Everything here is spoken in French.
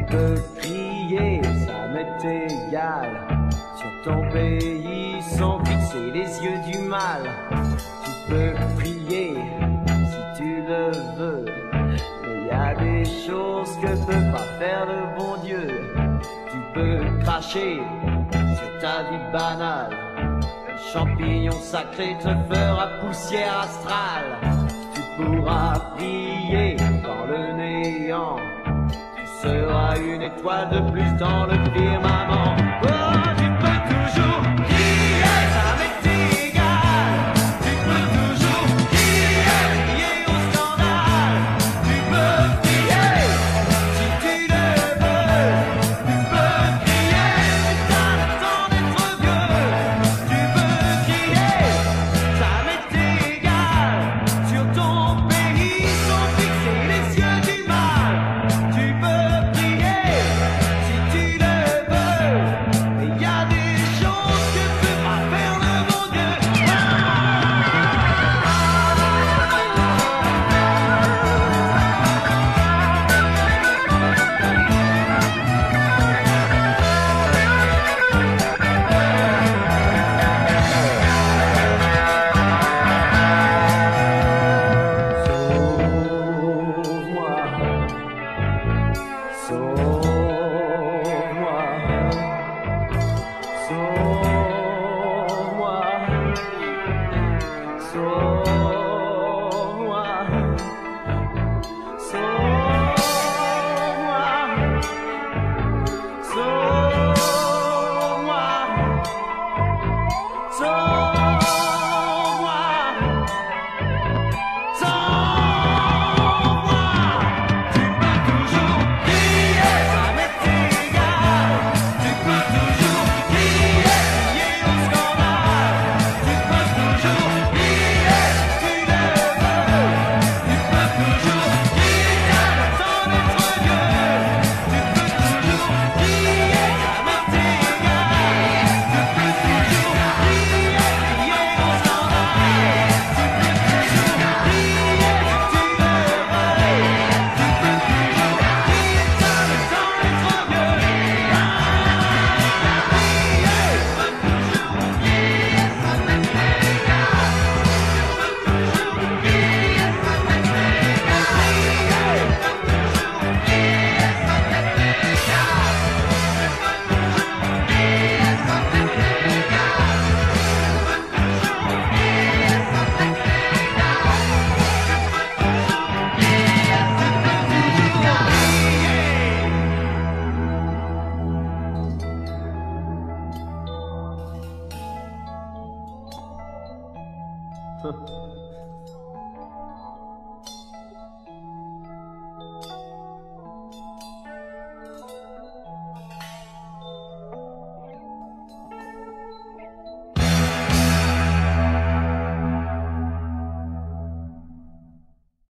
peux crier, ça m'est égal. Sur ton pays sont fixés les yeux du mal. Tu peux prier si tu le veux, mais y a des choses que peut pas faire le bon Dieu. Tu peux cracher sur ta vie banale, le champignon sacré te fera poussière astrale. Tu pourras briller dans le néant, tu seras une étoile de plus dans le firmament.